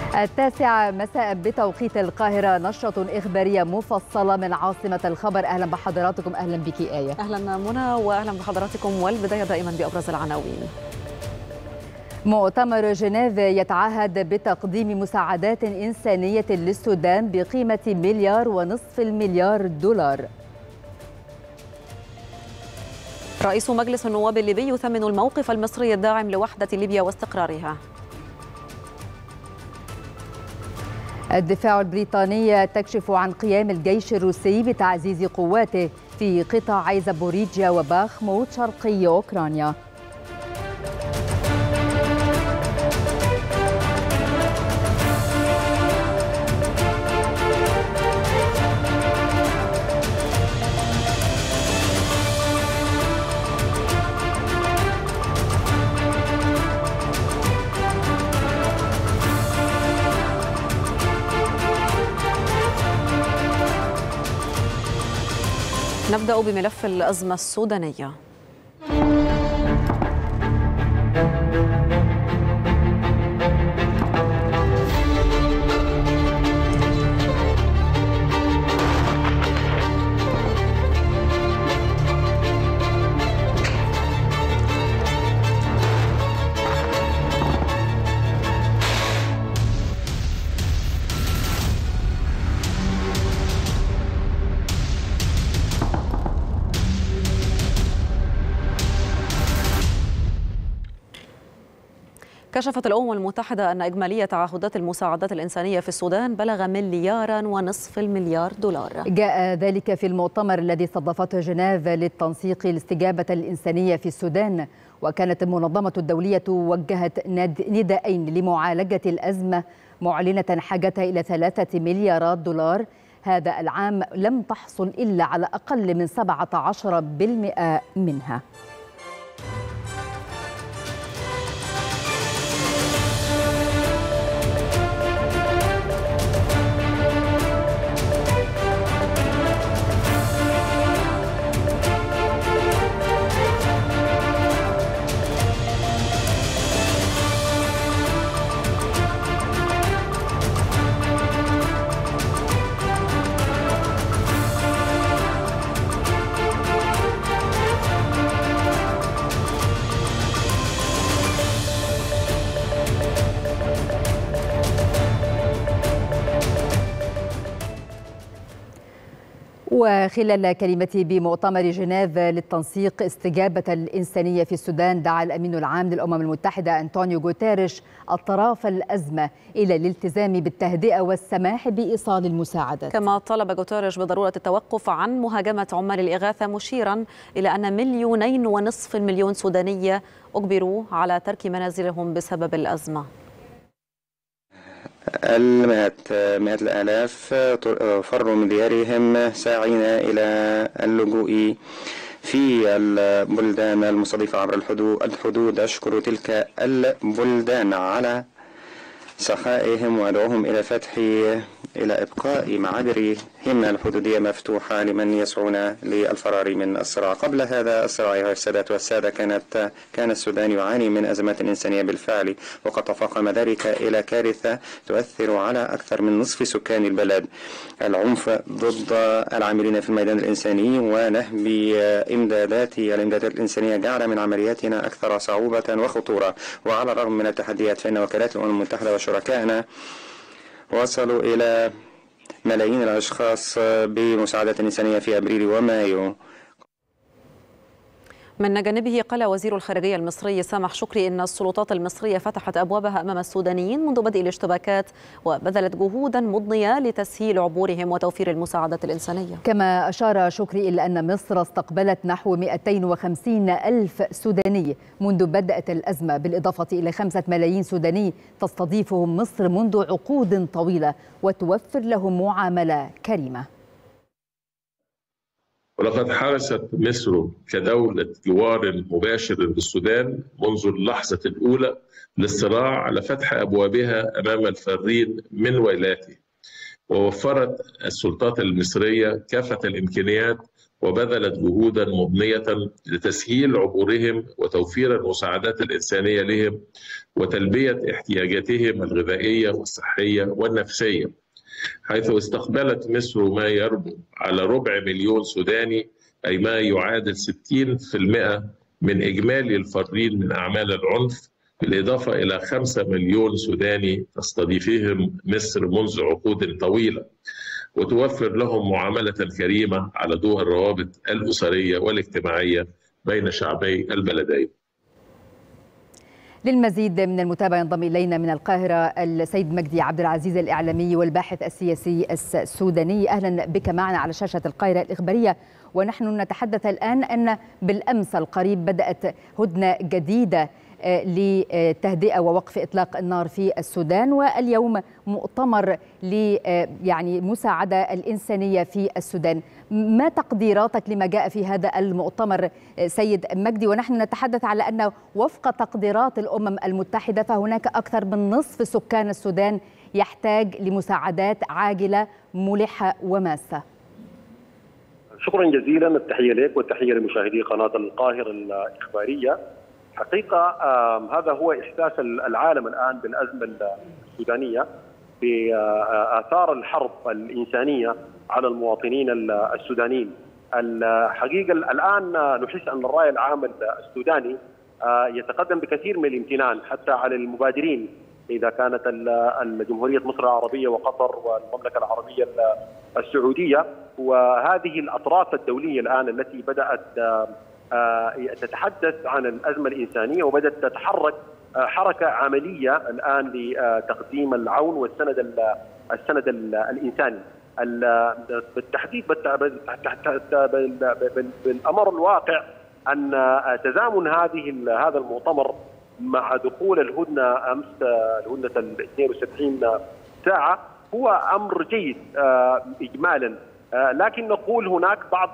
التاسعة مساء بتوقيت القاهرة، نشرة إخبارية مفصلة من عاصمة الخبر. أهلا بحضراتكم. أهلا بك آية. أهلا منى وأهلا بحضراتكم، والبداية دائما بأبرز العناوين. مؤتمر جنيف يتعهد بتقديم مساعدات إنسانية للسودان بقيمة 1.5 مليار دولار. رئيس مجلس النواب الليبي يثمن الموقف المصري الداعم لوحدة ليبيا واستقرارها. الدفاع البريطاني تكشف عن قيام الجيش الروسي بتعزيز قواته في قطاعي زابوريجيا وباخموت شرقي أوكرانيا. نبدأ بملف الأزمة السودانية. كشفت الأمم المتحدة أن إجمالية تعهدات المساعدات الإنسانية في السودان بلغ 1.5 مليار دولار. جاء ذلك في المؤتمر الذي استضافته جنيف للتنسيق الاستجابة الإنسانية في السودان، وكانت المنظمة الدولية وجهت نداءين لمعالجة الأزمة، معلنة حاجتها إلى 3 مليارات دولار. هذا العام لم تحصل إلا على أقل من 17% منها. وخلال كلمته بمؤتمر جنيف للتنسيق استجابة الإنسانية في السودان، دعا الأمين العام للأمم المتحدة أنطونيو غوتيريش أطراف الأزمة إلى الالتزام بالتهدئة والسماح بإيصال المساعدات. كما طلب غوتيريش بضرورة التوقف عن مهاجمة عمال الإغاثة، مشيرا إلى أن 2.5 مليون سودانية أجبروا على ترك منازلهم بسبب الأزمة. مئات الآلاف فروا من ديارهم ساعين إلى اللجوء في البلدان المستضيفة عبر الحدود. أشكر تلك البلدان على سخائهم وأدعوهم إلى إبقاء معابرهم الحدودية مفتوحة لمن يسعون للفرار من الصراع. قبل هذا الصراع أيها السادات والسادة كان السودان يعاني من أزمات إنسانية بالفعل، وقد تفاقم ذلك إلى كارثة تؤثر على أكثر من نصف سكان البلد. العنف ضد العاملين في الميدان الإنساني ونهب الإمدادات الإنسانية جعل من عملياتنا أكثر صعوبة وخطورة. وعلى الرغم من التحديات فإن وكالات الأمم المتحدة وشركائنا وصلوا إلى ملايين الأشخاص بمساعدات إنسانية في أبريل ومايو. من جانبه قال وزير الخارجية المصري سامح شكري إن السلطات المصرية فتحت أبوابها أمام السودانيين منذ بدء الاشتباكات، وبذلت جهودا مضنية لتسهيل عبورهم وتوفير المساعدات الإنسانية. كما أشار شكري إلى أن مصر استقبلت نحو 250 ألف سوداني منذ بدأت الأزمة، بالإضافة إلى 5 ملايين سوداني تستضيفهم مصر منذ عقود طويلة وتوفر لهم معاملة كريمة. ولقد حرصت مصر كدولة جوار مباشر للسودان منذ اللحظة الأولى للصراع على فتح أبوابها أمام الفارين من ويلاته، ووفرت السلطات المصرية كافة الإمكانيات وبذلت جهودا مضنية لتسهيل عبورهم وتوفير المساعدات الإنسانية لهم وتلبية احتياجاتهم الغذائية والصحية والنفسية، حيث استقبلت مصر ما يربو على 250,000 سوداني، أي ما يعادل 60% من إجمالي الفارين من أعمال العنف، بالإضافة إلى 5 مليون سوداني تستضيفهم مصر منذ عقود طويلة، وتوفر لهم معاملة كريمة على ضوء الروابط الأسرية والاجتماعية بين شعبي البلدين. للمزيد من المتابعة ينضم إلينا من القاهرة السيد مجدي عبد العزيز الإعلامي والباحث السياسي السوداني. أهلا بك معنا على شاشة القاهرة الإخبارية، ونحن نتحدث الآن أن بالأمس القريب بدأت هدنة جديدة لتهدئة ووقف إطلاق النار في السودان، واليوم مؤتمر مساعدة الإنسانية في السودان. ما تقديراتك لما جاء في هذا المؤتمر سيد مجدي؟ ونحن نتحدث على أن وفق تقديرات الأمم المتحدة فهناك أكثر من نصف سكان السودان يحتاج لمساعدات عاجلة ملحة وماسة. شكرا جزيلا، التحية لك والتحية لمشاهدي قناة القاهرة الإخبارية. حقيقة هذا هو إحساس العالم الآن بالأزمة السودانية بآثار الحرب الإنسانية على المواطنين السودانيين. الحقيقة الآن نحس أن الرأي العام السوداني يتقدم بكثير من الامتنان حتى على المبادرين، إذا كانت جمهورية مصر العربية وقطر والمملكة العربية السعودية، وهذه الأطراف الدولية الآن التي بدأت تتحدث عن الأزمة الإنسانية وبدأت تتحرك حركة عملية الآن لتقديم العون والسند الإنساني. بالتحديد بالأمر الواقع أن تزامن هذا المؤتمر مع دخول الهدنة أمس، الهدنة 72 ساعة، هو أمر جيد إجمالا، لكن نقول هناك بعض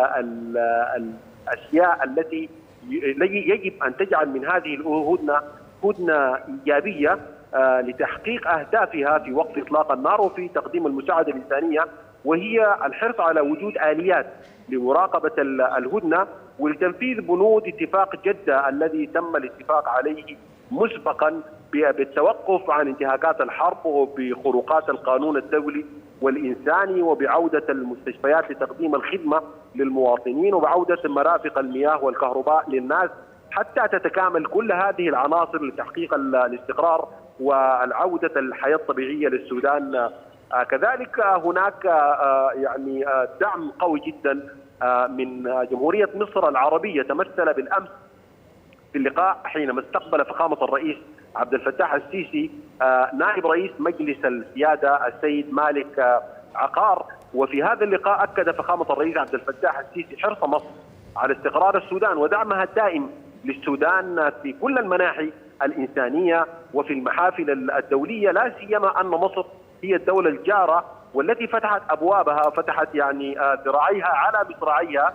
الأشياء التي يجب أن تجعل من هذه الهدنة هدنة إيجابية لتحقيق أهدافها في وقف إطلاق النار وفي تقديم المساعدة الإنسانية، وهي الحرص على وجود آليات لمراقبة الهدنة ولتنفيذ بنود اتفاق جدة الذي تم الاتفاق عليه مسبقا بالتوقف عن انتهاكات الحرب وبخروقات القانون الدولي والإنساني، وبعودة المستشفيات لتقديم الخدمة للمواطنين، وبعودة مرافق المياه والكهرباء للناس، حتى تتكامل كل هذه العناصر لتحقيق الاستقرار والعودة الحياة الطبيعية للسودان. كذلك هناك دعم قوي جدا من جمهورية مصر العربية تمثل بالأمس في اللقاء حينما استقبل فخامة الرئيس عبد الفتاح السيسي نائب رئيس مجلس السيادة السيد مالك عقار. وفي هذا اللقاء أكد فخامة الرئيس عبد الفتاح السيسي حرص مصر على استقرار السودان ودعمها الدائم للسودان في كل المناحي الإنسانية وفي المحافل الدولية، لا سيما أن مصر هي الدولة الجارة والتي فتحت أبوابها وفتحت ذراعيها على مصراعيها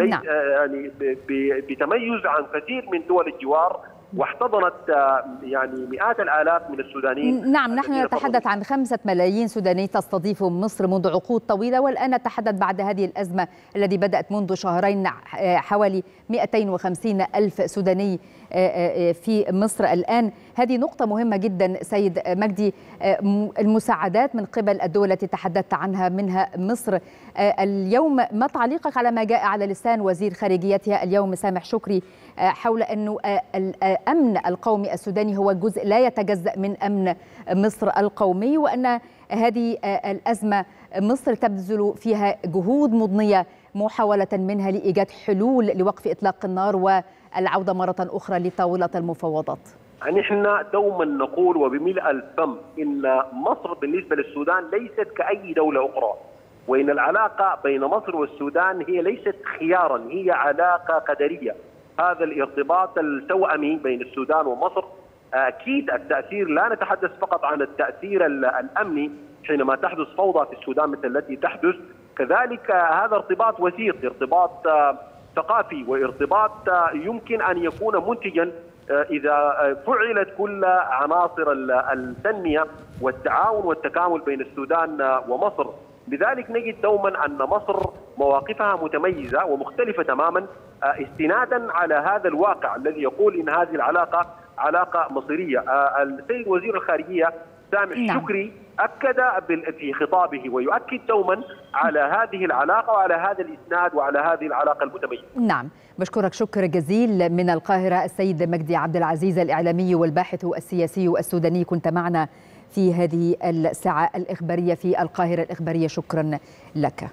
بتميز عن كثير من دول الجوار، واحتضنت مئات الآلاف من السودانيين. نعم، نحن نتحدث عن 5 ملايين سوداني تستضيف مصر منذ عقود طويلة، والآن نتحدث بعد هذه الأزمة التي بدأت منذ شهرين حوالي 250 ألف سوداني في مصر الآن. هذه نقطة مهمة جدا سيد مجدي. المساعدات من قبل الدول التي تحدثت عنها منها مصر اليوم، ما تعليقك على ما جاء على لسان وزير خارجيتها اليوم سامح شكري حول أنه الأمن القومي السوداني هو جزء لا يتجزأ من أمن مصر القومي، وأن هذه الأزمة مصر تبذل فيها جهود مضنية محاولة منها لإيجاد حلول لوقف إطلاق النار والعودة مرة أخرى لطاولة المفاوضات؟ نحن دوما نقول وبملء الفم إن مصر بالنسبة للسودان ليست كأي دولة أخرى، وإن العلاقة بين مصر والسودان هي ليست خيارا، هي علاقة قدرية. هذا الارتباط التوأمي بين السودان ومصر أكيد التأثير، لا نتحدث فقط عن التأثير الأمني حينما تحدث فوضى في السودان مثل التي تحدث، كذلك هذا ارتباط وثيق، ارتباط ثقافي، وارتباط يمكن أن يكون منتجا إذا فعلت كل عناصر التنمية والتعاون والتكامل بين السودان ومصر. لذلك نجد دوما أن مصر مواقفها متميزة ومختلفة تماما استنادا على هذا الواقع الذي يقول إن هذه العلاقة علاقة مصيرية. السيد وزير الخارجية سامح شكري أكد في خطابه ويؤكد دوما على هذه العلاقة وعلى هذا الإسناد وعلى هذه العلاقة المتميزة. نعم، بشكرك شكر جزيل من القاهرة السيد مجدي عبد العزيز الإعلامي والباحث السياسي السوداني، كنت معنا في هذه الساعة الإخبارية في القاهرة الإخبارية، شكرا لك.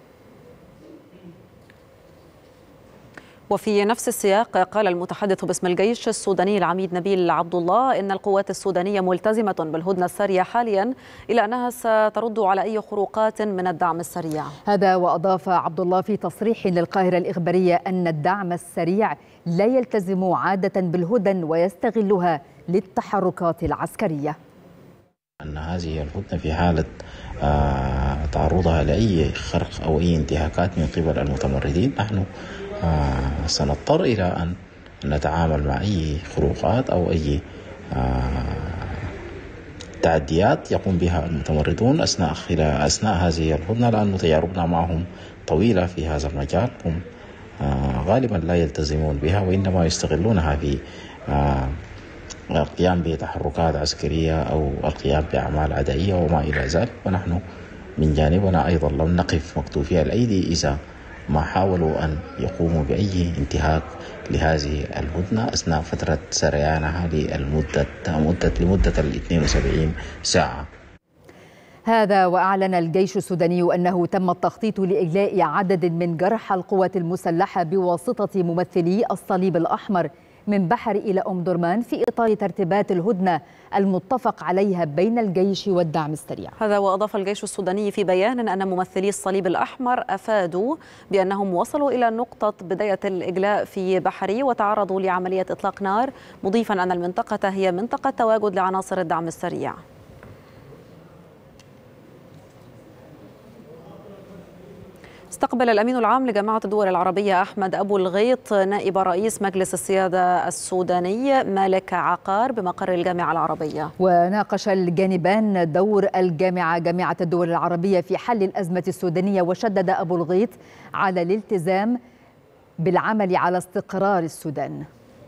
وفي نفس السياق قال المتحدث باسم الجيش السوداني العميد نبيل عبد الله إن القوات السودانية ملتزمة بالهدنة السارية حاليا، إلا أنها سترد على أي خروقات من الدعم السريع. هذا وأضاف عبد الله في تصريح للقاهرة الإخبارية أن الدعم السريع لا يلتزم عادة بالهدن ويستغلها للتحركات العسكرية. أن هذه الهدنة في حالة تعرضها لأي خرق أو أي انتهاكات من قبل المتمردين، نحن سنضطر إلى أن نتعامل مع أي خروقات أو أي تعديات يقوم بها المتمردون أثناء هذه الهدنة، لأن تجاربنا معهم طويلة في هذا المجال. هم غالبا لا يلتزمون بها وإنما يستغلونها في القيام بتحركات عسكرية أو القيام بأعمال عدائية وما إلى ذلك. ونحن من جانبنا أيضا لم نقف مكتوفي الأيدي إذا ما حاولوا أن يقوموا بأي انتهاك لهذه الهدنة أثناء فترة سريانها لمدة 72 ساعة. هذا وأعلن الجيش السوداني أنه تم التخطيط لإجلاء عدد من جرحى القوات المسلحة بواسطة ممثلي الصليب الأحمر من بحر إلى أم درمان في إطار ترتيبات الهدنة المتفق عليها بين الجيش والدعم السريع. هذا وأضاف الجيش السوداني في بيان أن ممثلي الصليب الأحمر أفادوا بأنهم وصلوا إلى نقطة بداية الإجلاء في بحري وتعرضوا لعملية إطلاق نار، مضيفا أن المنطقة هي منطقة تواجد لعناصر الدعم السريع. استقبل الأمين العام لجامعة الدول العربية أحمد أبو الغيط نائب رئيس مجلس السيادة السوداني مالك عقار بمقر الجامعة العربية. وناقش الجانبان دور جامعة الدول العربية في حل الأزمة السودانية، وشدد أبو الغيط على الالتزام بالعمل على استقرار السودان.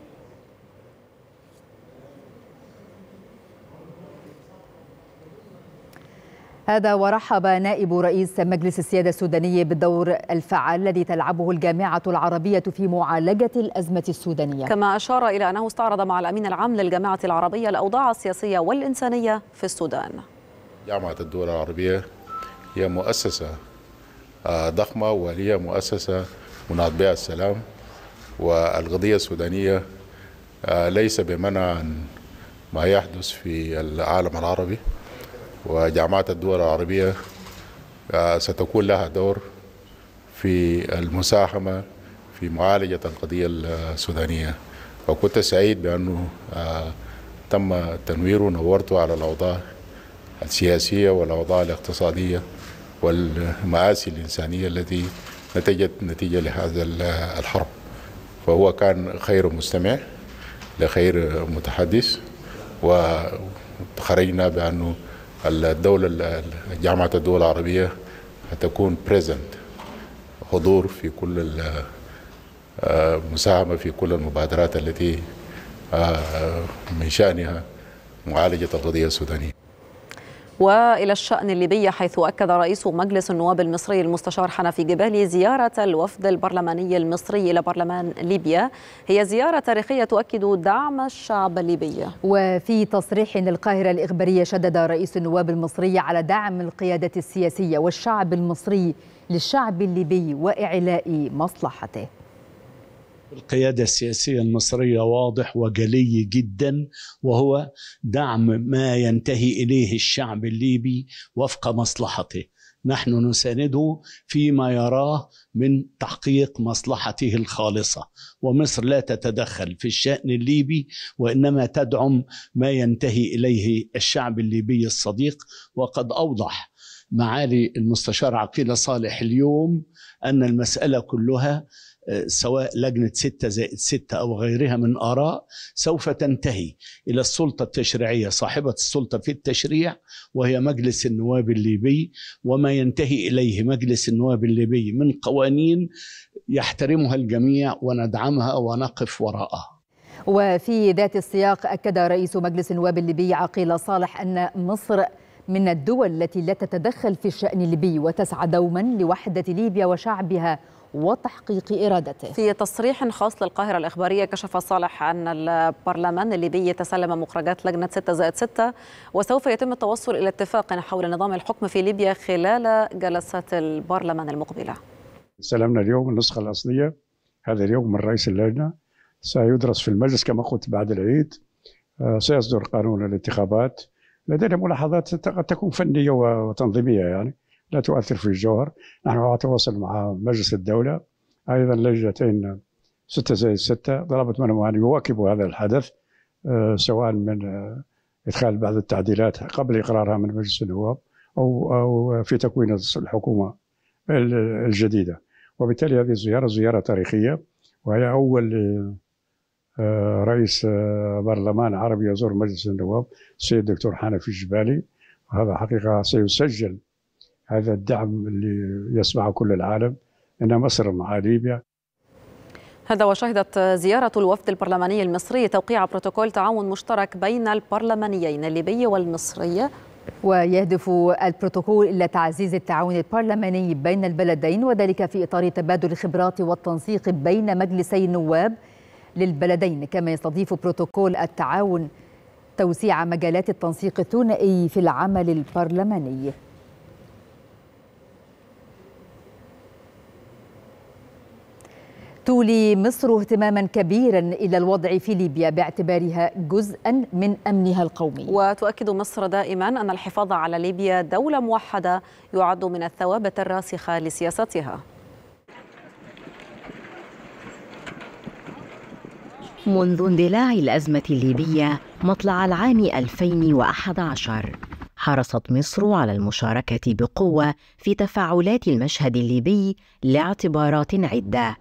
هذا ورحب نائب رئيس مجلس السيادة السوداني بالدور الفعال الذي تلعبه الجامعة العربية في معالجة الأزمة السودانية، كما أشار إلى أنه استعرض مع الأمين العام للجامعة العربية الأوضاع السياسية والإنسانية في السودان. جامعة الدول العربية هي مؤسسة ضخمة وهي مؤسسة مناط بها السلام، والقضية السودانية ليس بمنع عن ما يحدث في العالم العربي، وجامعة الدول العربية ستكون لها دور في المساهمة في معالجة القضية السودانية. وكنت سعيد بأنه تم تنويره ونورته على الأوضاع السياسية والأوضاع الاقتصادية والمآسي الإنسانية التي نتجت نتيجة لهذا الحرب. فهو كان خير مستمع لخير متحدث، وخرجنا بأنه جامعة الدول العربية هتكون present، حضور في كل مساهمة في كل المبادرات التي من شأنها معالجة القضية السودانية. وإلى الشأن الليبي، حيث أكد رئيس مجلس النواب المصري المستشار حنفي جبالي زيارة الوفد البرلماني المصري إلى برلمان ليبيا هي زيارة تاريخية تؤكد دعم الشعب الليبي. وفي تصريح للقاهرة الإخبارية شدد رئيس النواب المصري على دعم القيادة السياسية والشعب المصري للشعب الليبي وإعلاء مصلحته. القيادة السياسية المصرية واضح وجلي جدا، وهو دعم ما ينتهي إليه الشعب الليبي وفق مصلحته. نحن نسانده فيما يراه من تحقيق مصلحته الخالصة، ومصر لا تتدخل في الشأن الليبي وإنما تدعم ما ينتهي إليه الشعب الليبي الصديق. وقد أوضح معالي المستشار عقيل صالح اليوم أن المسألة كلها سواء لجنة 6+6 أو غيرها من آراء سوف تنتهي إلى السلطة التشريعية صاحبة السلطة في التشريع، وهي مجلس النواب الليبي، وما ينتهي إليه مجلس النواب الليبي من قوانين يحترمها الجميع وندعمها ونقف وراءها. وفي ذات السياق أكد رئيس مجلس النواب الليبي عقيل صالح أن مصر من الدول التي لا تتدخل في الشأن الليبي وتسعى دوما لوحدة ليبيا وشعبها وتحقيق إرادته. في تصريح خاص للقاهرة الإخبارية كشف صالح أن البرلمان الليبي يتسلم مخرجات لجنة 6+6 وسوف يتم التوصل إلى اتفاق حول نظام الحكم في ليبيا خلال جلسات البرلمان المقبلة. سلمنا اليوم النسخة الأصلية هذا اليوم من رئيس اللجنة، سيدرس في المجلس كما قلت بعد العيد، سيصدر قانون الانتخابات. لدينا ملاحظات قد تكون فنية وتنظيمية يعني لا تؤثر في الجوهر. نحن على تواصل مع مجلس الدولة، أيضا لجنتين 6+6 طلبت منهم أن يواكبوا هذا الحدث، سواء من إدخال بعض التعديلات قبل إقرارها من مجلس النواب أو في تكوين الحكومة الجديدة. وبالتالي هذه الزيارة زيارة تاريخية، وهي أول رئيس برلمان عربي يزور مجلس النواب، السيد الدكتور حنفي الجبالي. هذا حقيقة سيسجل هذا الدعم اللي يسمعه كل العالم أن مصر مع ليبيا. هذا وشهدت زيارة الوفد البرلماني المصري توقيع بروتوكول تعاون مشترك بين البرلمانيين الليبي والمصري، ويهدف البروتوكول إلى تعزيز التعاون البرلماني بين البلدين، وذلك في إطار تبادل الخبرات والتنسيق بين مجلسي النواب للبلدين. كما يستضيف بروتوكول التعاون توسيع مجالات التنسيق الثنائي في العمل البرلماني. تولي مصر اهتماما كبيرا إلى الوضع في ليبيا باعتبارها جزءا من أمنها القومي. وتؤكد مصر دائما أن الحفاظ على ليبيا دولة موحدة يعد من الثوابت الراسخة لسياستها. منذ اندلاع الأزمة الليبية مطلع العام 2011 حرصت مصر على المشاركة بقوة في تفاعلات المشهد الليبي لاعتبارات عدة،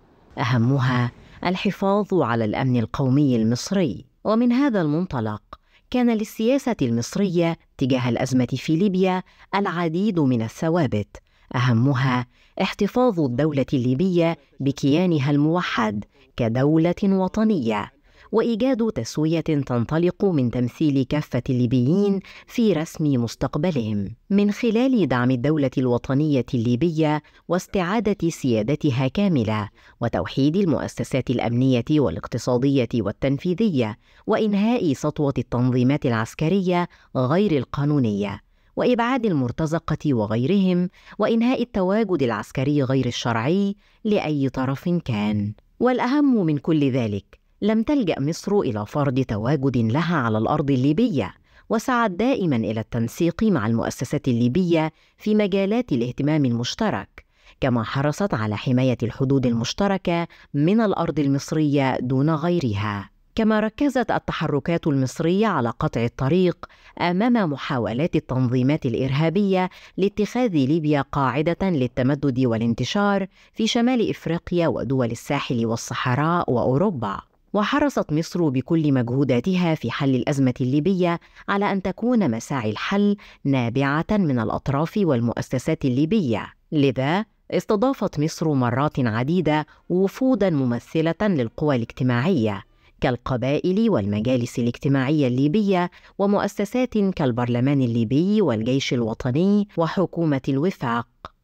أهمها الحفاظ على الأمن القومي المصري. ومن هذا المنطلق كان للسياسة المصرية تجاه الأزمة في ليبيا العديد من الثوابت، أهمها احتفاظ الدولة الليبية بكيانها الموحد كدولة وطنية، وإيجاد تسوية تنطلق من تمثيل كافة الليبيين في رسم مستقبلهم من خلال دعم الدولة الوطنية الليبية واستعادة سيادتها كاملة، وتوحيد المؤسسات الأمنية والاقتصادية والتنفيذية، وإنهاء سطوة التنظيمات العسكرية غير القانونية، وإبعاد المرتزقة وغيرهم، وإنهاء التواجد العسكري غير الشرعي لأي طرف كان. والأهم من كل ذلك، لم تلجأ مصر إلى فرض تواجد لها على الأرض الليبية، وسعت دائما إلى التنسيق مع المؤسسات الليبية في مجالات الاهتمام المشترك، كما حرصت على حماية الحدود المشتركة من الأرض المصرية دون غيرها. كما ركزت التحركات المصرية على قطع الطريق أمام محاولات التنظيمات الإرهابية لاتخاذ ليبيا قاعدة للتمدد والانتشار في شمال إفريقيا ودول الساحل والصحراء وأوروبا. وحرصت مصر بكل مجهوداتها في حل الأزمة الليبية على أن تكون مساعي الحل نابعة من الأطراف والمؤسسات الليبية. لذا استضافت مصر مرات عديدة وفوداً ممثلة للقوى الاجتماعية كالقبائل والمجالس الاجتماعية الليبية، ومؤسسات كالبرلمان الليبي والجيش الوطني وحكومة الوفاق.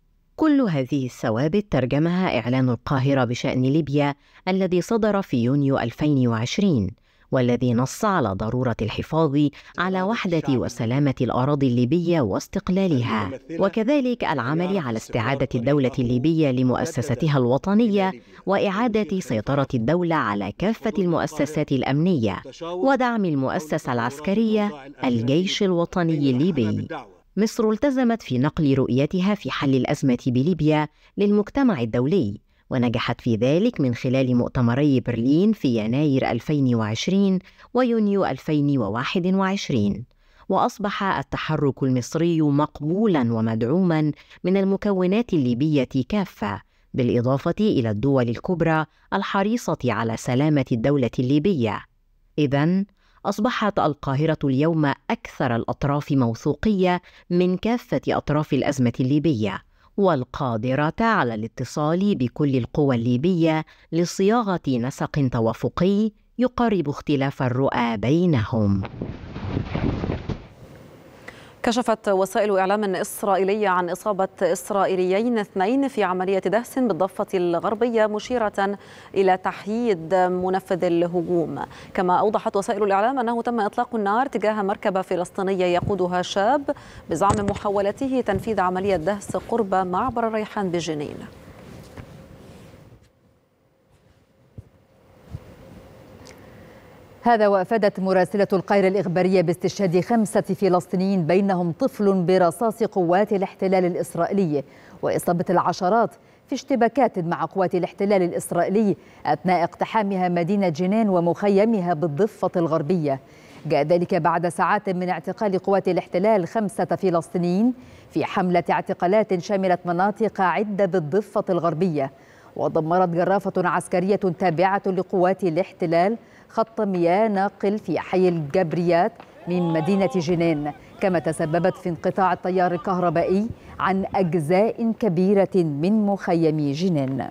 كل هذه الثوابت ترجمها إعلان القاهرة بشأن ليبيا الذي صدر في يونيو 2020، والذي نص على ضرورة الحفاظ على وحدة وسلامة الأراضي الليبية واستقلالها، وكذلك العمل على استعادة الدولة الليبية لمؤسستها الوطنية، وإعادة سيطرة الدولة على كافة المؤسسات الأمنية، ودعم المؤسسة العسكرية الجيش الوطني الليبي. مصر التزمت في نقل رؤيتها في حل الأزمة بليبيا للمجتمع الدولي، ونجحت في ذلك من خلال مؤتمري برلين في يناير 2020 ويونيو 2021. وأصبح التحرك المصري مقبولاً ومدعوماً من المكونات الليبية كافة، بالإضافة إلى الدول الكبرى الحريصة على سلامة الدولة الليبية. إذن أصبحت القاهرة اليوم أكثر الأطراف موثوقية من كافة أطراف الأزمة الليبية، والقادرة على الاتصال بكل القوى الليبية لصياغة نسق توافقي يقرب اختلاف الرؤى بينهم. كشفت وسائل إعلام إسرائيلية عن إصابة إسرائيليين 2 في عملية دهس بالضفة الغربية، مشيرة إلى تحييد منفذ الهجوم. كما أوضحت وسائل الإعلام أنه تم إطلاق النار تجاه مركبة فلسطينية يقودها شاب بزعم محاولته تنفيذ عملية دهس قرب معبر الريحان بجنين. هذا وأفادت مراسلة القاهرة الإخبارية باستشهاد 5 فلسطينيين بينهم طفل برصاص قوات الاحتلال الإسرائيلي، وإصابة العشرات في اشتباكات مع قوات الاحتلال الإسرائيلي أثناء اقتحامها مدينة جنين ومخيمها بالضفة الغربية. جاء ذلك بعد ساعات من اعتقال قوات الاحتلال 5 فلسطينيين في حملة اعتقالات شملت مناطق عدة بالضفة الغربية، ودمرت جرافة عسكرية تابعة لقوات الاحتلال خط مياه ناقل في حي الجبريات من مدينة جنين، كما تسببت في انقطاع التيار الكهربائي عن أجزاء كبيرة من مخيم جنين.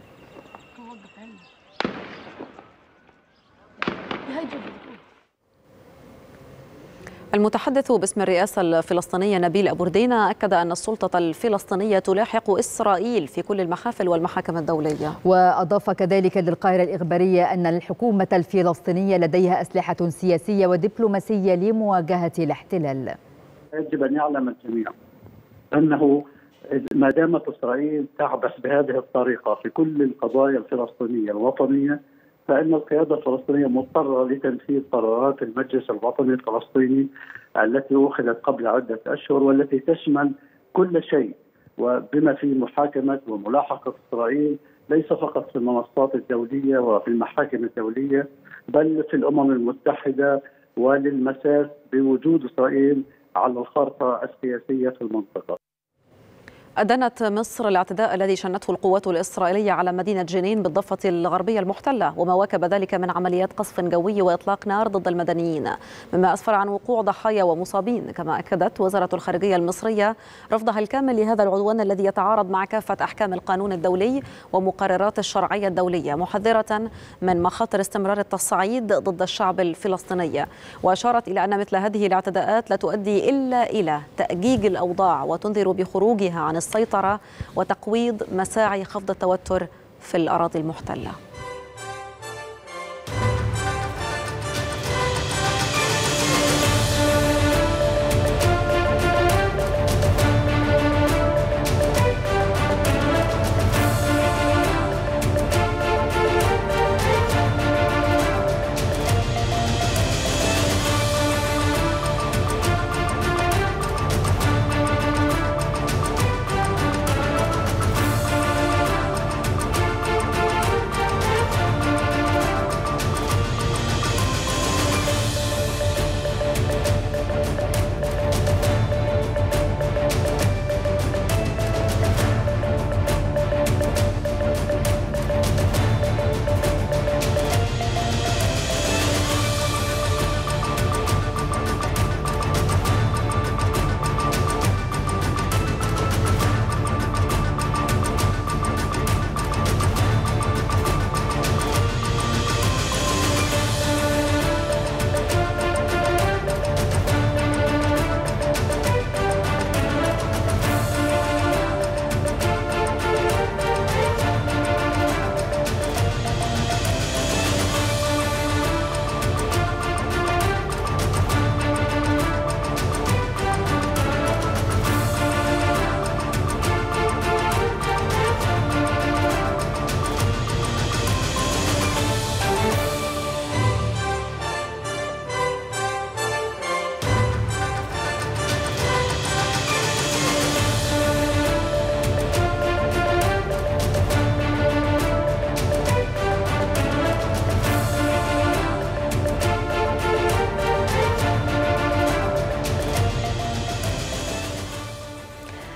المتحدث باسم الرئاسة الفلسطينية نبيل أبو ردينة أكد أن السلطة الفلسطينية تلاحق إسرائيل في كل المحافل والمحاكم الدولية. وأضاف كذلك للقاهرة الإخبارية أن الحكومة الفلسطينية لديها أسلحة سياسية ودبلوماسية لمواجهة الاحتلال. يجب أن يعلم الجميع أنه ما دامت إسرائيل تعبث بهذه الطريقة في كل القضايا الفلسطينية الوطنية، فإن القيادة الفلسطينية مضطرة لتنفيذ قرارات المجلس الوطني الفلسطيني التي أخذت قبل عدة أشهر، والتي تشمل كل شيء وبما في محاكمة وملاحقة إسرائيل ليس فقط في المنصات الدولية وفي المحاكم الدولية، بل في الأمم المتحدة، وللمساس بوجود إسرائيل على الخارطة السياسية في المنطقة. أدانت مصر الاعتداء الذي شنته القوات الإسرائيلية على مدينة جنين بالضفة الغربية المحتلة، وما واكب ذلك من عمليات قصف جوي وإطلاق نار ضد المدنيين، مما أسفر عن وقوع ضحايا ومصابين. كما أكدت وزارة الخارجية المصرية رفضها الكامل لهذا العدوان الذي يتعارض مع كافة أحكام القانون الدولي ومقررات الشرعية الدولية، محذرة من مخاطر استمرار التصعيد ضد الشعب الفلسطيني. وأشارت إلى أن مثل هذه الاعتداءات لا تؤدي إلا إلى تأجيج الأوضاع وتنذر بخروجها عن السيطرة وتقويض مساعي خفض التوتر في الأراضي المحتلة.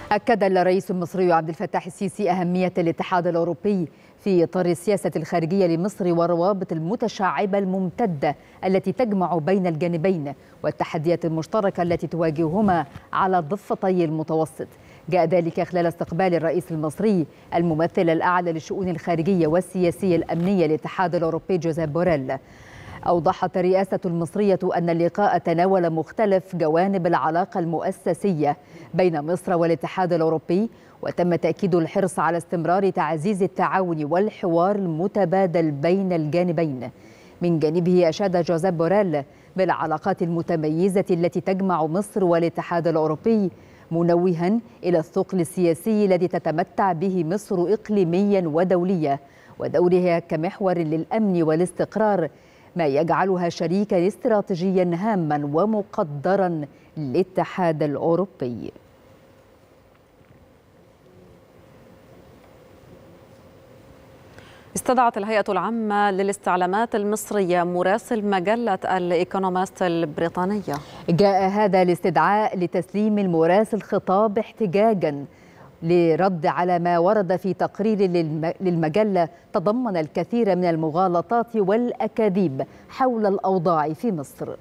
أكد الرئيس المصري عبد الفتاح السيسي أهمية الاتحاد الأوروبي في إطار السياسة الخارجية لمصر والروابط المتشعبة الممتدة التي تجمع بين الجانبين والتحديات المشتركة التي تواجههما على ضفتي المتوسط. جاء ذلك خلال استقبال الرئيس المصري الممثل الأعلى للشؤون الخارجية والسياسية الأمنية للاتحاد الأوروبي جوزيب بوريل. أوضحت الرئاسة المصرية أن اللقاء تناول مختلف جوانب العلاقة المؤسسية بين مصر والاتحاد الأوروبي، وتم تأكيد الحرص على استمرار تعزيز التعاون والحوار المتبادل بين الجانبين. من جانبه أشاد جوزيب بوريل بالعلاقات المتميزة التي تجمع مصر والاتحاد الأوروبي، منوها إلى الثقل السياسي الذي تتمتع به مصر إقليميا ودوليا ودورها كمحور للأمن والاستقرار، ما يجعلها شريكا استراتيجيا هاما ومقدرا للاتحاد الأوروبي. استدعت الهيئة العامة للاستعلامات المصرية مراسل مجلة الإيكونومست البريطانية. جاء هذا الاستدعاء لتسليم المراسل خطاب احتجاجا لرد على ما ورد في تقرير للمجلة تضمن الكثير من المغالطات والأكاذيب حول الأوضاع في مصر.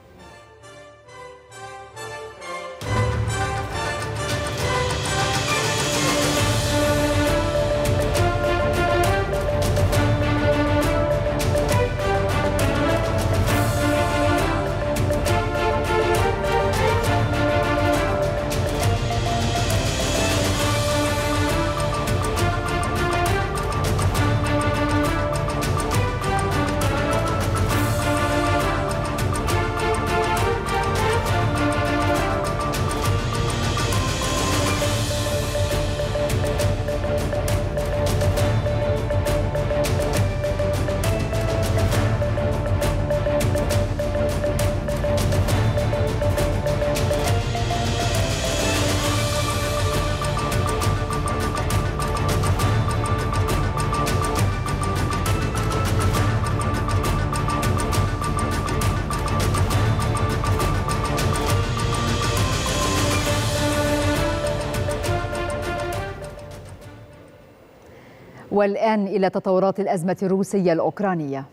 والآن إلى تطورات الأزمة الروسية الأوكرانية.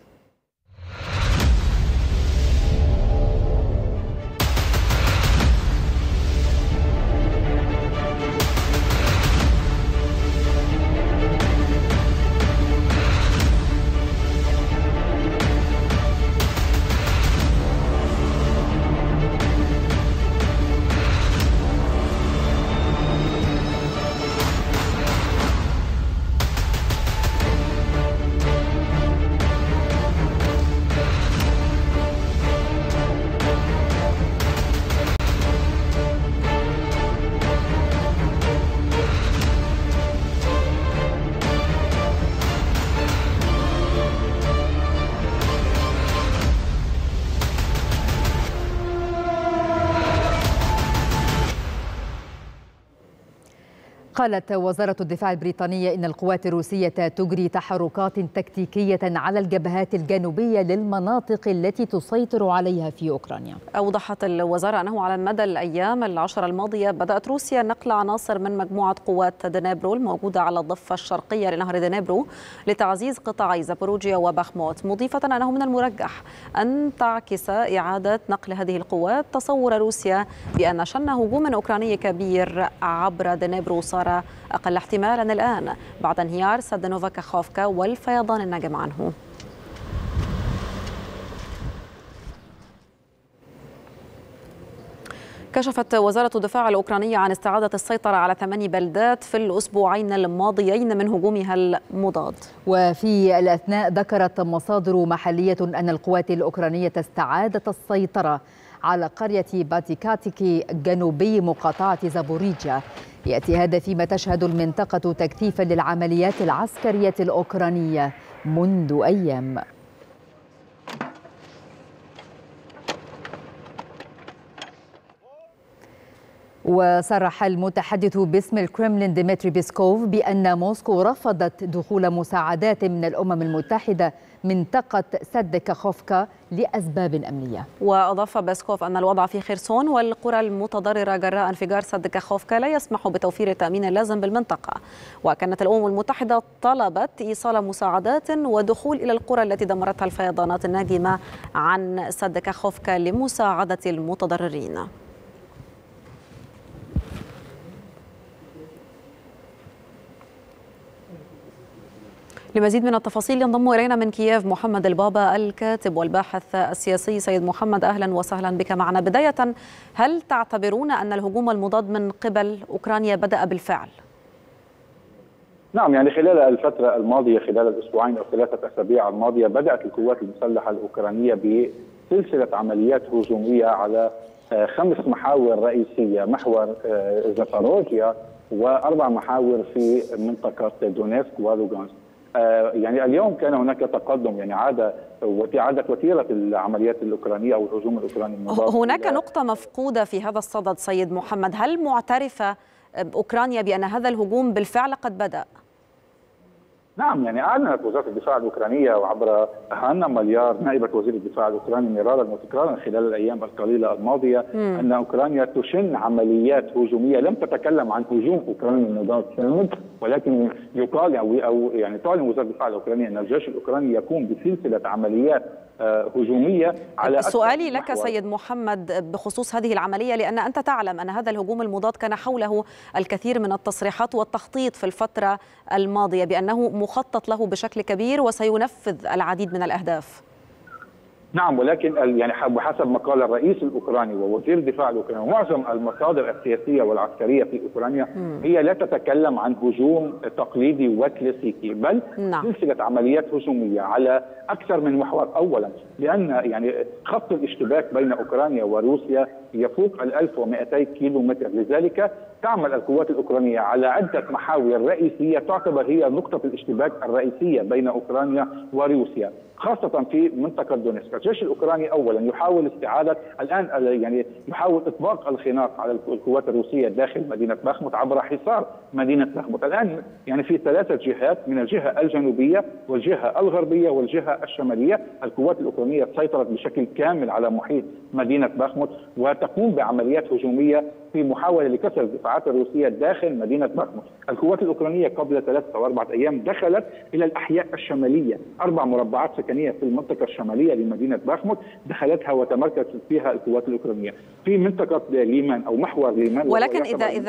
قالت وزارة الدفاع البريطانية إن القوات الروسية تجري تحركات تكتيكية على الجبهات الجنوبية للمناطق التي تسيطر عليها في أوكرانيا. أوضحت الوزارة أنه على مدى الأيام العشر الماضية بدأت روسيا نقل عناصر من مجموعة قوات دنيبرو الموجودة على الضفة الشرقية لنهر دنيبرو لتعزيز قطاعي زابوروجيا وباخموت، مضيفة أنه من المرجح أن تعكس إعادة نقل هذه القوات تصور روسيا بأن شن هجوم أوكراني كبير عبر دنيبرو صار أقل احتمالا الآن بعد انهيار سد نوفا كاخوفكا والفيضان الناجم عنه. كشفت وزارة الدفاع الأوكرانية عن استعادة السيطرة على 8 بلدات في الأسبوعين الماضيين من هجومها المضاد. وفي الأثناء ذكرت مصادر محلية أن القوات الأوكرانية استعادت السيطرة على قرية باتيكاتيكي جنوبي مقاطعة زابوريجيا. يأتي هذا فيما تشهد المنطقة تكثيفا للعمليات العسكرية الأوكرانية منذ أيام. وصرح المتحدث باسم الكرملين ديمتري بيسكوف بأن موسكو رفضت دخول مساعدات من الأمم المتحدة منطقة سد كاخوفكا لأسباب أمنية. وأضاف بيسكوف أن الوضع في خرسون والقرى المتضررة جراء انفجار سد كاخوفكا لا يسمح بتوفير التأمين اللازم بالمنطقة، وكانت الأمم المتحدة طلبت إيصال مساعدات ودخول إلى القرى التي دمرتها الفيضانات الناجمة عن سد كاخوفكا لمساعدة المتضررين. لمزيد من التفاصيل ينضم إلينا من كييف محمد البابا الكاتب والباحث السياسي. سيد محمد، أهلا وسهلا بك معنا. بداية، هل تعتبرون أن الهجوم المضاد من قبل أوكرانيا بدأ بالفعل؟ نعم، يعني خلال الفترة الماضية، خلال الأسبوعين أو 3 أسابيع الماضية، بدأت القوات المسلحة الأوكرانية بسلسلة عمليات هجومية على 5 محاور رئيسية: محور زاباروجيا و4 محاور في منطقة دونيسك ولوغانسك. يعني اليوم كان هناك تقدم، يعني عادت وتيرة العمليات الأوكرانية أو الهجوم الأوكراني المضاد. هناك نقطة مفقودة في هذا الصدد سيد محمد، هل معترفة أوكرانيا بأن هذا الهجوم بالفعل قد بدأ؟ نعم، يعني أعلنت وزارة الدفاع الأوكرانية وعبر هانا ماليار نائبة وزير الدفاع الأوكراني مرارا وتكرارا خلال الأيام القليلة الماضية أن أوكرانيا تشن عمليات هجومية. لم تتكلم عن هجوم أوكراني مضاد شامل، ولكن يقال أو يعني تعلن وزارة الدفاع الأوكرانية أن الجيش الأوكراني يقوم بسلسلة عمليات هجومية على سؤالي لك سيد محمد بخصوص هذه العملية، لأن أنت تعلم أن هذا الهجوم المضاد كان حوله الكثير من التصريحات والتخطيط في الفترة الماضية بأنه مخطط له بشكل كبير وسينفذ العديد من الأهداف. نعم، ولكن يعني بحسب ما قال الرئيس الأوكراني ووزير الدفاع الأوكراني ومعظم المصادر السياسية والعسكرية في أوكرانيا هي لا تتكلم عن هجوم تقليدي وكلاسيكي، بل سلسلة عمليات هجومية على أكثر من محور. أولا لأن يعني خط الاشتباك بين أوكرانيا وروسيا يفوق 1200 كيلومتر، لذلك تعمل القوات الأوكرانية على عدة محاور رئيسية تعتبر هي نقطة الاشتباك الرئيسية بين أوكرانيا وروسيا، خاصة في منطقة دونيسك. الجيش الأوكراني أولا يحاول استعادة الآن، يعني يحاول إطباق الخناق على القوات الروسية داخل مدينة باخموت عبر حصار مدينة باخموت. الآن يعني في 3 جهات، من الجهة الجنوبية والجهة الغربية والجهة الشمالية. القوات الأوكرانية سيطرت بشكل كامل على محيط مدينة باخموت وتقوم بعمليات هجومية في محاولة لكسر الدفاعات الروسية داخل مدينة باخموت. القوات الأوكرانية قبل 3 أو 4 أيام دخلت إلى الأحياء الشمالية، 4 مربعات سكنية في المنطقة الشمالية لمدينة باخموت دخلتها وتمركزت فيها القوات الأوكرانية في منطقة ليمان أو محور ليمان. ولكن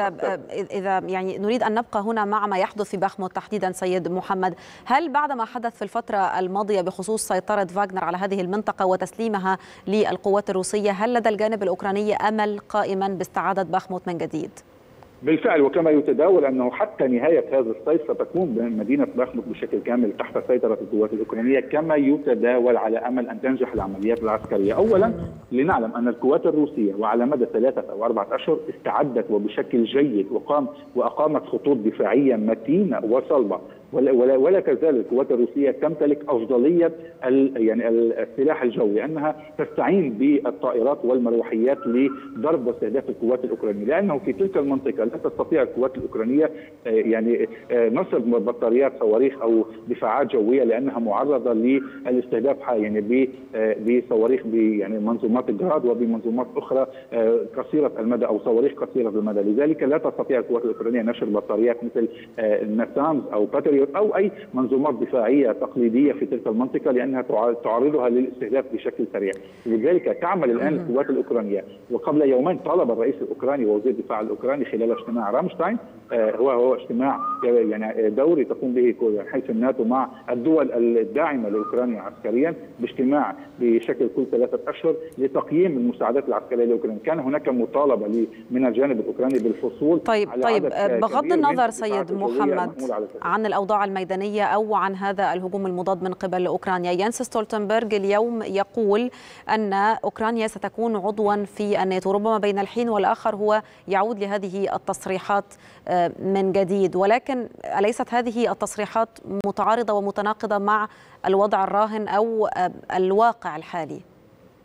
إذا يعني نريد أن نبقى هنا مع ما يحدث في باخموت تحديدا سيد محمد، هل بعد ما حدث في الفترة الماضية بخصوص سيطرة فاغنر على هذه المنطقة وتسليمها للقوات الروسية، هل لدى الجانب الأوكراني أمل قائما باستعادة باخموت من جديد؟ بالفعل، وكما يتداول أنه حتى نهاية هذا الصيف ستكون مدينة باخموت بشكل كامل تحت سيطرة القوات الأوكرانية، كما يتداول على أمل أن تنجح العمليات العسكرية. أولا لنعلم أن القوات الروسية وعلى مدى 3 أو 4 أشهر استعدت وبشكل جيد وأقامت خطوط دفاعية متينة وصلبة، ولا تزال القوات الروسية تمتلك أفضلية يعني السلاح الجوي، لأنها تستعين بالطائرات والمروحيات لضرب واستهداف القوات الأوكرانية، لأنه في تلك المنطقة لا تستطيع القوات الأوكرانية يعني نصب بطاريات صواريخ أو دفاعات جوية، لأنها معرضة للاستهداف يعني بصواريخ يعني منظومات الجراد وبمنظومات أخرى قصيرة المدى أو صواريخ قصيرة المدى. لذلك لا تستطيع القوات الأوكرانية نشر بطاريات مثل النسامز أو باتريوت أو أي منظومات دفاعية تقليدية في تلك المنطقة، لأنها تعرضها للاستهداف بشكل سريع. لذلك تعمل الآن القوات الأوكرانية، وقبل يومين طلب الرئيس الأوكراني ووزير الدفاع الأوكراني خلال اجتماع رامشتاين، هو اجتماع يعني دوري تقوم به حيث الناتو مع الدول الداعمة لأوكرانيا عسكريا، باجتماع بشكل كل 3 أشهر لتقييم المساعدات العسكرية لأوكرانيا. كان هناك مطالبة من الجانب الأوكراني بالحصول طيب بغض النظر سيد محمد عن الأوضاع الميدانية أو عن هذا الهجوم المضاد من قبل أوكرانيا، يانس ستولتنبرغ اليوم يقول أن أوكرانيا ستكون عضوا في الناتو، ربما بين الحين والآخر هو يعود لهذه التصريحات من جديد، ولكن أليست هذه التصريحات متعارضة ومتناقضة مع الوضع الراهن أو الواقع الحالي؟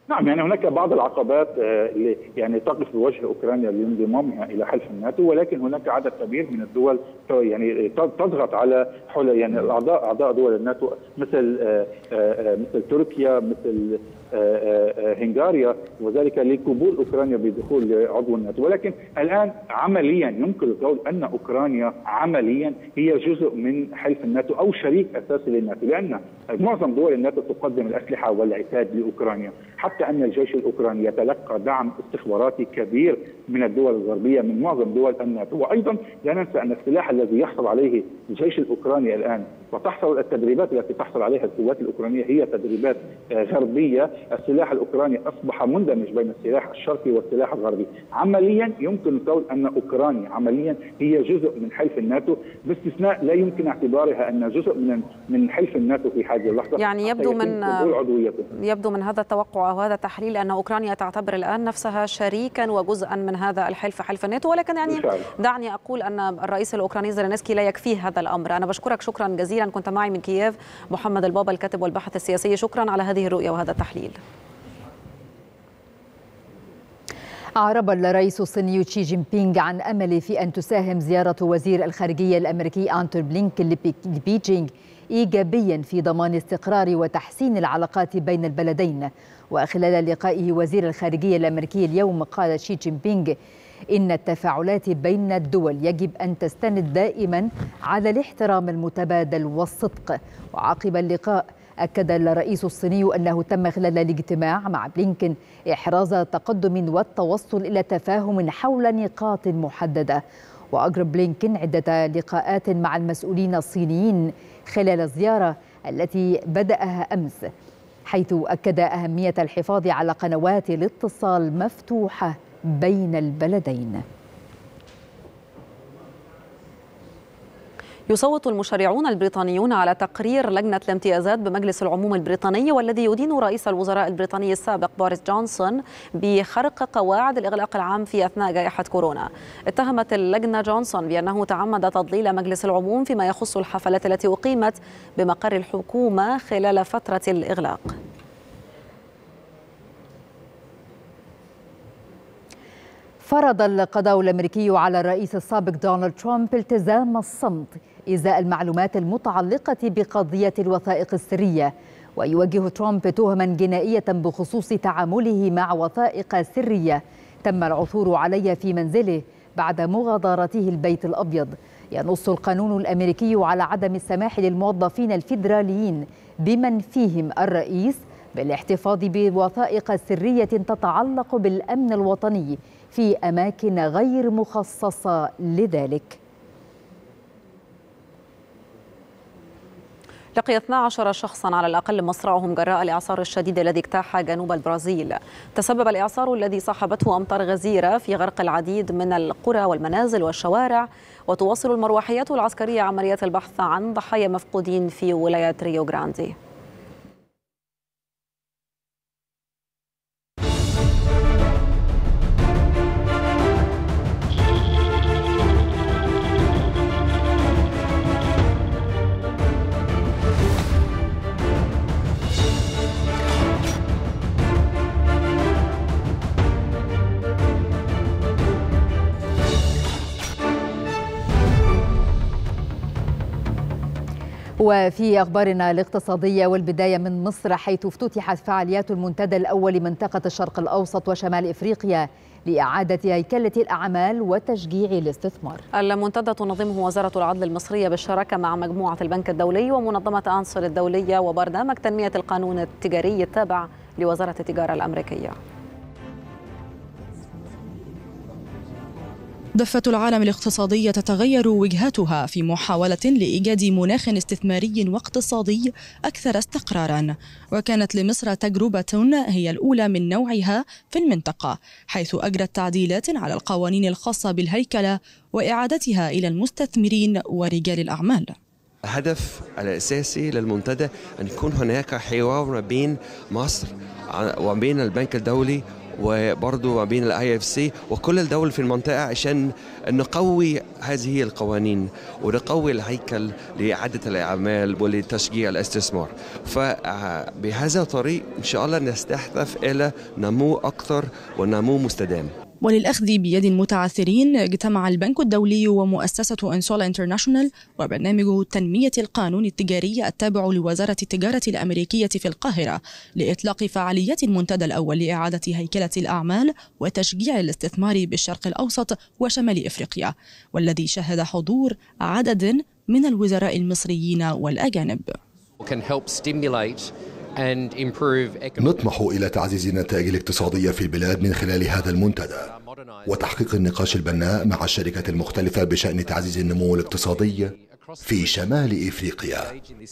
نعم، يعني هناك بعض العقبات اللي يعني تقف بوجه اوكرانيا لانضمامها الى حلف الناتو، ولكن هناك عدد كبير من الدول يعني تضغط على يعني اعضاء دول الناتو مثل تركيا، مثل هنغاريا، وذلك لقبول اوكرانيا بدخول عضو الناتو. ولكن الان عمليا يمكن القول ان اوكرانيا عمليا هي جزء من حلف الناتو او شريك اساسي للناتو، لان معظم دول الناتو تقدم الاسلحه والعتاد لاوكرانيا، حتى ان الجيش الاوكراني يتلقى دعم استخباراتي كبير من الدول الغربيه، من معظم دول الناتو. وايضا لا ننسى ان السلاح الذي يحصل عليه الجيش الاوكراني الان وتحصل التدريبات التي تحصل عليها القوات الاوكرانيه هي تدريبات غربيه. السلاح الاوكراني اصبح مندمج بين السلاح الشرقي والسلاح الغربي. عمليا يمكن القول ان اوكرانيا عمليا هي جزء من حلف الناتو، باستثناء لا يمكن اعتبارها ان جزء من حلف الناتو في هذه اللحظه. يعني يبدو من هذا التوقع او هذا التحليل ان اوكرانيا تعتبر الان نفسها شريكا وجزءا من هذا الحلف، حلف الناتو. ولكن يعني دعني اقول ان الرئيس الاوكراني زيلينسكي لا يكفيه هذا الامر. انا بشكرك شكرا جزيلا. كنت معي من كييف محمد البابا الكاتب والباحث السياسي، شكرا على هذه الرؤية وهذا التحليل. أعرب الرئيس الصيني شي جين بينغ عن أمله في أن تساهم زيارة وزير الخارجية الأمريكي أنتوني بلينكن لبيجينغ إيجابيا في ضمان استقرار وتحسين العلاقات بين البلدين. وخلال لقائه وزير الخارجية الأمريكي اليوم قال شي جين بينغ إن التفاعلات بين الدول يجب أن تستند دائما على الاحترام المتبادل والصدق. وعقب اللقاء أكد الرئيس الصيني أنه تم خلال الاجتماع مع بلينكن إحراز تقدم والتوصل إلى تفاهم حول نقاط محددة. وأجرى بلينكن عدة لقاءات مع المسؤولين الصينيين خلال الزيارة التي بدأها أمس، حيث أكد أهمية الحفاظ على قنوات الاتصال مفتوحة بين البلدين. يصوت المشرعون البريطانيون على تقرير لجنة الامتيازات بمجلس العموم البريطاني، والذي يدين رئيس الوزراء البريطاني السابق بوريس جونسون بخرق قواعد الإغلاق العام في أثناء جائحة كورونا. اتهمت اللجنة جونسون بأنه تعمد تضليل مجلس العموم فيما يخص الحفلات التي أقيمت بمقر الحكومة خلال فترة الإغلاق. فرض القضاء الأمريكي على الرئيس السابق دونالد ترامب التزام الصمت إزاء المعلومات المتعلقة بقضية الوثائق السرية. ويوجه ترامب تهما جنائية بخصوص تعامله مع وثائق سرية تم العثور عليها في منزله بعد مغادرته البيت الأبيض. ينص القانون الأمريكي على عدم السماح للموظفين الفيدراليين بمن فيهم الرئيس بالاحتفاظ بوثائق سرية تتعلق بالأمن الوطني في أماكن غير مخصصة لذلك. لقي 12 شخصا على الأقل مصرعهم جراء الإعصار الشديد الذي اجتاح جنوب البرازيل. تسبب الإعصار الذي صاحبته أمطار غزيرة في غرق العديد من القرى والمنازل والشوارع. وتواصل المروحيات العسكرية عمليات البحث عن ضحايا مفقودين في ولاية ريو غراندي. وفي أخبارنا الاقتصادية والبداية من مصر، حيث افتتحت فعاليات المنتدى الأول لمنطقة الشرق الأوسط وشمال إفريقيا لإعادة هيكلة الأعمال وتشجيع الاستثمار. المنتدى تنظمه وزارة العدل المصرية بالشراكة مع مجموعة البنك الدولي ومنظمة أنصر الدولية وبرنامج تنمية القانون التجاري التابع لوزارة التجارة الأمريكية. ضفة العالم الاقتصادية تتغير وجهتها في محاولة لإيجاد مناخ استثماري واقتصادي أكثر استقراراً، وكانت لمصر تجربة هي الأولى من نوعها في المنطقة، حيث أجرت تعديلات على القوانين الخاصة بالهيكلة وإعادتها إلى المستثمرين ورجال الأعمال. الهدف الأساسي للمنتدى أن يكون هناك حوار بين مصر وبين البنك الدولي وبرضه ما بين IFC وكل الدول في المنطقة عشان نقوي هذه القوانين ونقوي الهيكل لإعادة الأعمال ولتشجيع الاستثمار. فبهذا الطريق إن شاء الله نستهدف إلى نمو أكثر ونمو مستدام. وللأخذ بيد المتعثرين اجتمع البنك الدولي ومؤسسة أنسولا انترناشونال وبرنامج تنمية القانون التجاري التابع لوزارة التجارة الأمريكية في القاهرة لإطلاق فعاليات المنتدى الأول لإعادة هيكلة الأعمال وتشجيع الاستثمار بالشرق الأوسط وشمال إفريقيا، والذي شهد حضور عدد من الوزراء المصريين والأجانب. نطمح إلى تعزيز النتائج الاقتصادية في البلاد من خلال هذا المنتدى وتحقيق النقاش البناء مع الشركات المختلفة بشأن تعزيز النمو الاقتصادي في شمال إفريقيا.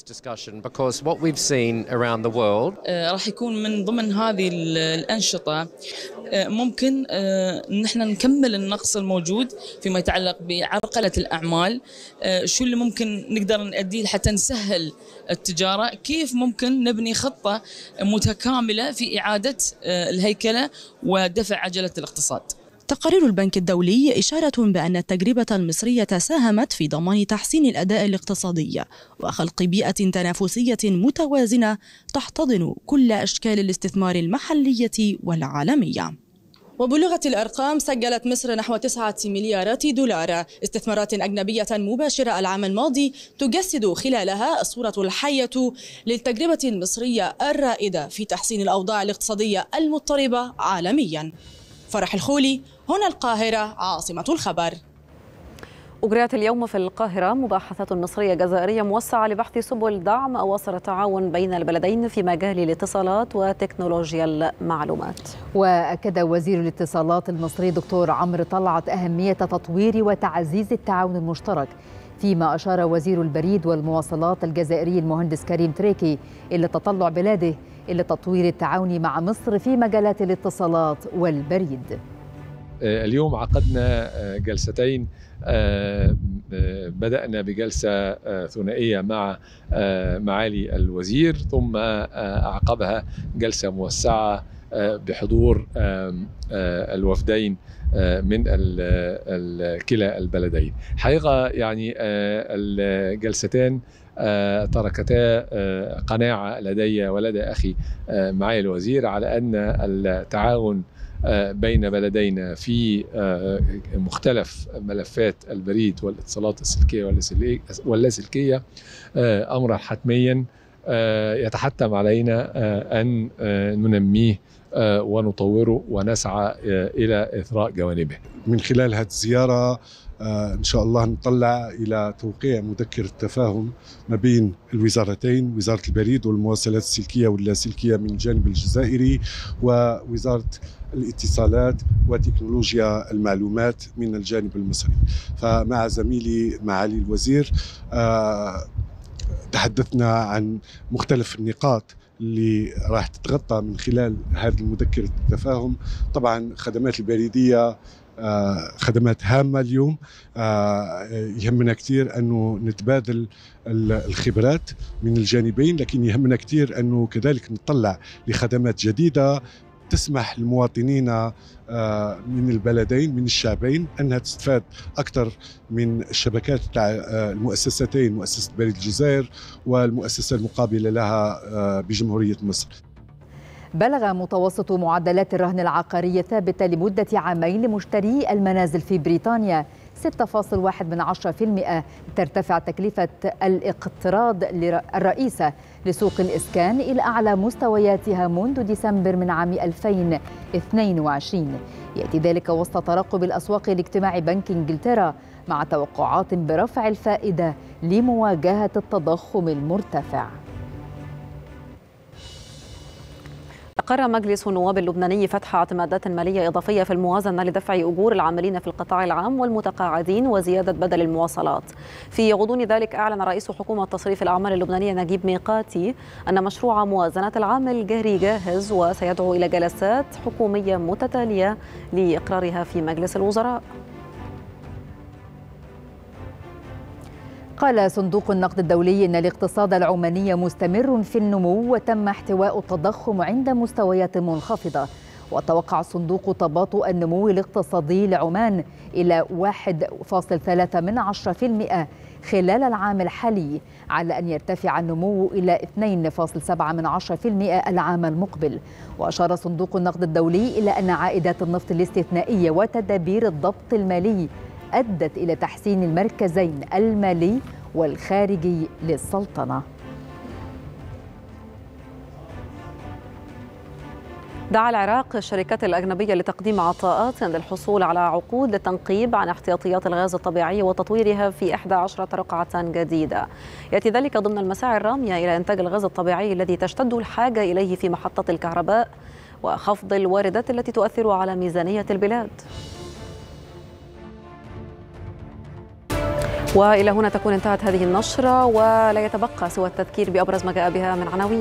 راح يكون من ضمن هذه الأنشطة ممكن نحن نكمل النقص الموجود فيما يتعلق بعرقلة الأعمال، شو اللي ممكن نقدر نأديه حتى نسهل التجارة، كيف ممكن نبني خطة متكاملة في إعادة الهيكلة ودفع عجلة الاقتصاد. تقارير البنك الدولي إشارة بأن التجربة المصرية ساهمت في ضمان تحسين الأداء الاقتصادي وخلق بيئة تنافسية متوازنة تحتضن كل أشكال الاستثمار المحلية والعالمية. وبلغة الأرقام سجلت مصر نحو 9 مليارات دولار استثمارات أجنبية مباشرة العام الماضي، تجسد خلالها الصورة الحية للتجربة المصرية الرائدة في تحسين الأوضاع الاقتصادية المضطربة عالميا. فرح الخولي، هنا القاهرة عاصمة الخبر. أجريت اليوم في القاهرة مباحثات مصرية جزائرية موسعة لبحث سبل دعم أواصر التعاون بين البلدين في مجال الاتصالات وتكنولوجيا المعلومات. وأكد وزير الاتصالات المصري دكتور عمرو طلعت أهمية تطوير وتعزيز التعاون المشترك، فيما أشار وزير البريد والمواصلات الجزائري المهندس كريم تريكي إلى تطلع بلاده إلى تطوير التعاون مع مصر في مجالات الاتصالات والبريد. اليوم عقدنا جلستين، بدأنا بجلسة ثنائية مع معالي الوزير، ثم أعقبها جلسة موسعة بحضور الوفدين من كلا البلدين. حقيقة يعني الجلستان تركتا قناعة لدي ولدى أخي معالي الوزير على أن التعاون بين بلدينا في مختلف ملفات البريد والاتصالات السلكية واللاسلكية أمرا حتميا يتحتم علينا أن ننميه ونطوره ونسعى إلى إثراء جوانبه. من خلال هذه الزيارة إن شاء الله نطلع إلى توقيع مذكرة تفاهم ما بين الوزارتين، وزارة البريد والمواصلات السلكية واللاسلكية من الجانب الجزائري، ووزارة الاتصالات وتكنولوجيا المعلومات من الجانب المصري. فمع زميلي معالي الوزير تحدثنا عن مختلف النقاط اللي راح تتغطى من خلال هذه المذكرة التفاهم. طبعا خدمات البريدية خدمات هامة اليوم، يهمنا كثير أنه نتبادل الخبرات من الجانبين، لكن يهمنا كثير أنه كذلك نطلع لخدمات جديدة تسمح للمواطنين من البلدين من الشعبين أنها تستفاد أكثر من الشبكات تاع المؤسستين، مؤسسة بريد الجزائر والمؤسسة المقابلة لها بجمهورية مصر. بلغ متوسط معدلات الرهن العقاري الثابتة لمدة عامين لمشتري المنازل في بريطانيا 6.1%، ترتفع تكلفة الاقتراض الرئيسة لسوق الإسكان إلى أعلى مستوياتها منذ ديسمبر من عام 2022. يأتي ذلك وسط ترقب الأسواق لاجتماع بنك إنجلترا مع توقعات برفع الفائدة لمواجهة التضخم المرتفع. أقر مجلس النواب اللبناني فتح اعتمادات مالية إضافية في الموازنة لدفع أجور العاملين في القطاع العام والمتقاعدين وزيادة بدل المواصلات. في غضون ذلك أعلن رئيس حكومة تصريف الأعمال اللبنانية نجيب ميقاتي أن مشروع موازنة العام الجاري جاهز وسيدعو إلى جلسات حكومية متتالية لإقرارها في مجلس الوزراء. قال صندوق النقد الدولي إن الاقتصاد العماني مستمر في النمو وتم احتواء التضخم عند مستويات منخفضة، وتوقع الصندوق تباطؤ النمو الاقتصادي لعمان إلى 1.3% خلال العام الحالي، على أن يرتفع النمو إلى 2.7% العام المقبل. وأشار صندوق النقد الدولي إلى أن عائدات النفط الاستثنائية وتدابير الضبط المالي أدت إلى تحسين المركزين المالي والخارجي للسلطنة. دعا العراق الشركات الأجنبية لتقديم عطاءات للحصول على عقود للتنقيب عن احتياطيات الغاز الطبيعي وتطويرها في 11 رقعة جديدة. يأتي ذلك ضمن المساعي الرامية إلى إنتاج الغاز الطبيعي الذي تشتد الحاجة إليه في محطة الكهرباء وخفض الواردات التي تؤثر على ميزانية البلاد. وإلى هنا تكون انتهت هذه النشرة، ولا يتبقى سوى التذكير بأبرز ما جاء بها من عناوين.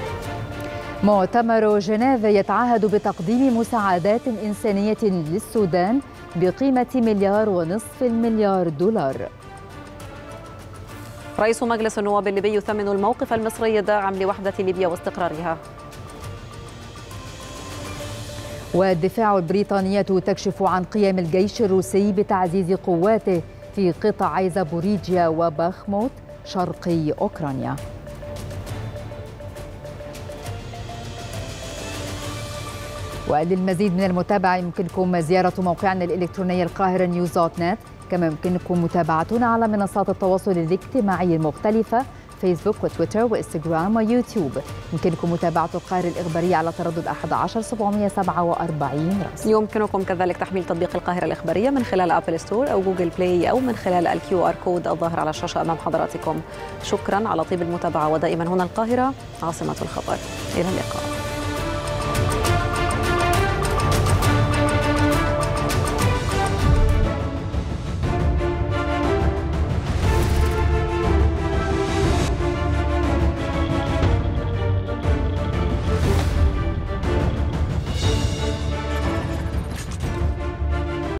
مؤتمر جنيف يتعهد بتقديم مساعدات إنسانية للسودان بقيمة $1.5 مليار. رئيس مجلس النواب الليبي يثمن الموقف المصري الداعم لوحدة ليبيا واستقرارها. والدفاع البريطانية تكشف عن قيام الجيش الروسي بتعزيز قواته في قطاعي زابوريجيا وباخموت شرقي أوكرانيا. وللمزيد من المتابعة يمكنكم زيارة موقعنا الإلكتروني القاهرة نيوز.net، كما يمكنكم متابعتنا على منصات التواصل الاجتماعي المختلفة فيسبوك وتويتر وإنستغرام ويوتيوب. يمكنكم متابعة القاهرة الإخبارية على تردد 11747 رأس. يمكنكم كذلك تحميل تطبيق القاهرة الإخبارية من خلال أبل ستور أو جوجل بلاي أو من خلال الQR كود الظاهر على الشاشة أمام حضراتكم. شكرا على طيب المتابعة، ودائما هنا القاهرة عاصمة الخبر. إلى اللقاء.